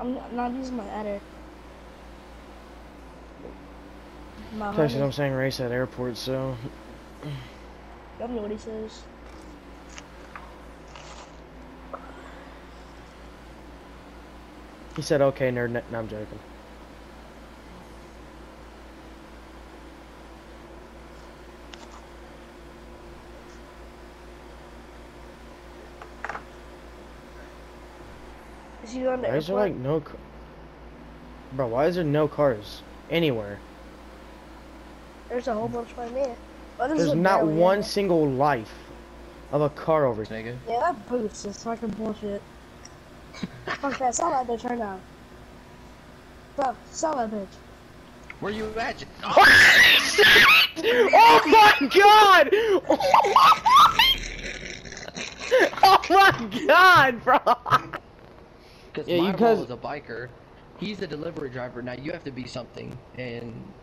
I'm not using my adder. My That's what honey. I'm saying, race at airport, so. Tell me what he says. He said, okay, nerd. No, I'm joking. Is he on the Why is there airport? like no bro, why is there no cars anywhere? There's a whole bunch right there. Oh, this There's is not barely one in it. single life of a car over here. Nigga. Yeah, that boost is fucking bullshit. Fuck that, sell that bitch right now. Bro, sell that bitch. Where you at? Oh my god! Oh my god, bro! Because Yeah, my because bro is a biker. He's a delivery driver. Now you have to be something, and